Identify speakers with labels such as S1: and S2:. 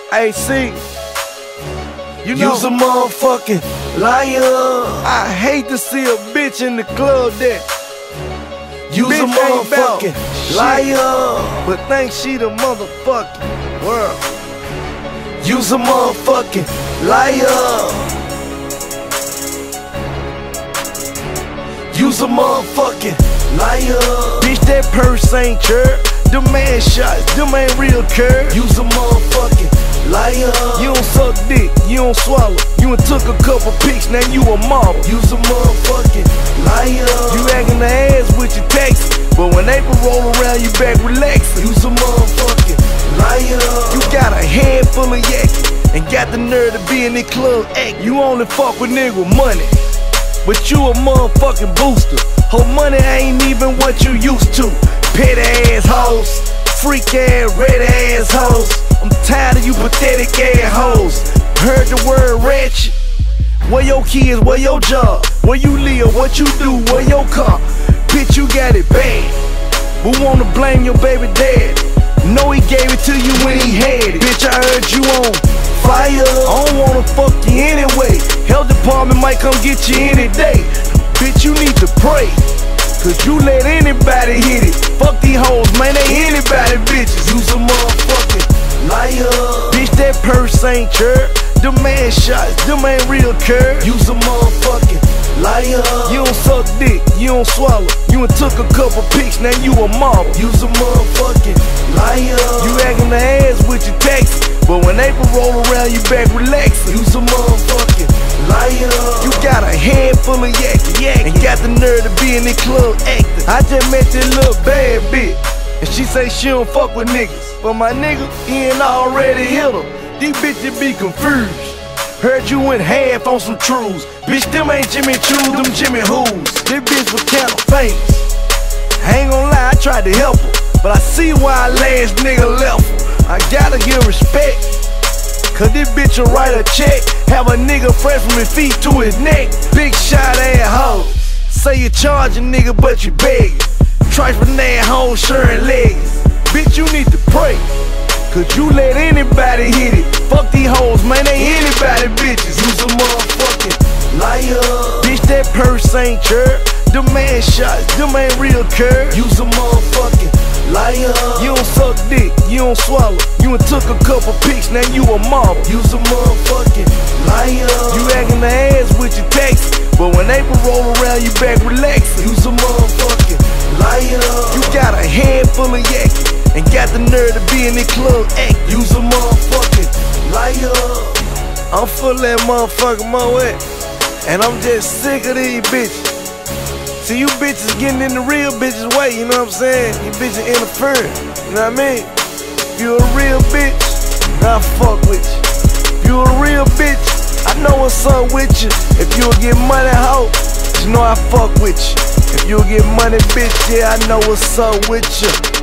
S1: Hey, see, you know,
S2: You's a motherfucking liar.
S1: I hate to see a bitch in the club that
S2: You's a
S1: bitch ain't about
S2: motherfucking
S1: shit,
S2: liar.
S1: but think she the motherfucking world.
S2: You's a motherfucking liar. You's a motherfucking liar.
S1: Bitch, that purse ain't chirp. Them man shots, them ain't real curve.
S2: You's a motherfucking liar.
S1: You don't suck dick, you don't swallow. You done took a couple pics, now you a model.
S2: You's a motherfucking liar.
S1: You acting the ass with your taxes, but when they roll around, you back relaxing.
S2: You's a motherfucking liar.
S1: You got a head full of yak and got the nerve to be in the club act. You only fuck with nigga with money, but you a motherfucking booster. Her money ain't even what you used to. Petty ass hoes, freak ass, red ass hoes. I'm tired of you pathetic ass hoes. Heard the word ratchet. Where your kids, where your job? Where you live, what you do, where your car? Bitch, you got it bad, but wanna blame your baby dad. Know he gave it to you when he had it. Bitch, I heard you on fire. I don't wanna fuck you anyway. Health department might come get you any day. Bitch, you need to pray, cause you let anybody hit it. Fuck these hoes, man, they anybody bitches.
S2: You's a motherfucking liar.
S1: Bitch, that purse ain't chirp. Them man shots, them ain't real curve.
S2: You's a motherfucking liar.
S1: You don't suck dick, you don't swallow. You done took a couple pics, now you a model.
S2: You's a motherfucking liar.
S1: You acting the ass with your taxes, but when they roll around, you back relaxing.
S2: You's a motherfucking liar.
S1: You got a head full of yak and got the nerve to be in the club acting. I just met this little bad bitch, and she say she don't fuck with niggas, but my nigga, he ain't already hit her. These bitches be confused. Heard you went half on some truths. Bitch, them ain't Jimmy Choos, them Jimmy Who's. This bitch was kinda famous. I ain't gon' lie, I tried to help her, but I see why last nigga left her. I gotta give respect, cause this bitch will write a check. Have a nigga fresh from his feet to his neck. Big shot ass hoe. Say you charge a nigga, but you begging. Trifling ass hoe, sharing legs. Bitch, you need to pray, cause you let anybody hit it. Fuck these hoes, man, they anybody bitches.
S2: You's a motherfucking liar.
S1: Bitch, that purse ain't chirp. Them man shots, them ain't real curve.
S2: You's a motherfucking liar.
S1: You don't suck dick, you don't swallow. You done took a couple pics, now you a model.
S2: You's a motherfucking liar.
S1: You acting the ass with your taxes, but when they roll around, you back relaxing.
S2: You's a motherfucking liar.
S1: You got a head full of yak and got the nerve to be in the club acting.
S2: You's a motherfucking liar.
S1: I'm full of that motherfucking Moet, and I'm just sick of these bitches. See, you bitches getting in the real bitches' way, you know what I'm saying? You bitches interfering, you know what I mean? If you a real bitch, I fuck with you. If you a real bitch, I know what's up with you. If you'll get money, hoe, you know I fuck with you. If you'll get money, bitch, yeah, I know what's up with you.